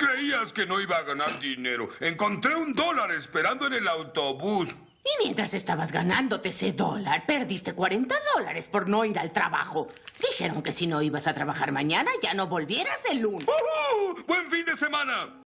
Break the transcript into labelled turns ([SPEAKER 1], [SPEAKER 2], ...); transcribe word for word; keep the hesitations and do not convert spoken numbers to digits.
[SPEAKER 1] Creías que no iba a ganar dinero. Encontré un dólar esperando en el autobús.
[SPEAKER 2] Y mientras estabas ganándote ese dólar, perdiste cuarenta dólares por no ir al trabajo. Dijeron que si no ibas a trabajar mañana, ya no volvieras el lunes.
[SPEAKER 1] ¡Uh! ¡Buen fin de semana!